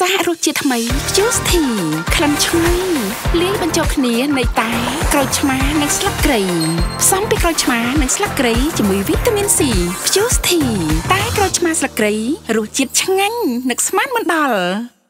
សាករសជាតិថ្មី Fuzetea ក្លិនឈ្ងុយលាយបញ្ចូលគ្នានៃតែក្រូចឆ្មានិងស្លឹកគ្រៃផ្សំពីក្រូចឆ្មានិងស្លឹកគ្រៃជាមួយវីតាមីន C Fuzetea តែក្រូចឆ្មាស្លឹកគ្រៃរសជាតិឆ្ងាញ់នឹកស្មានមិនដល់